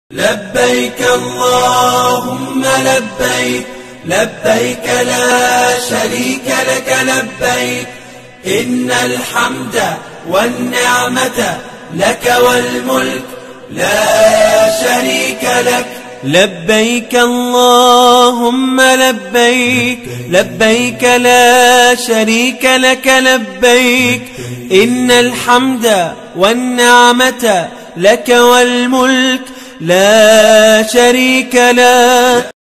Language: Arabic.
لبيك اللهم لبيك لبيك لا شريك لك لبيك إن الحمد والنعمة لك والملك لا شريك لك. لبيك اللهم لبيك لبيك لا شريك لك لبيك إن الحمد والنعمة لك والملك لا شريك لك.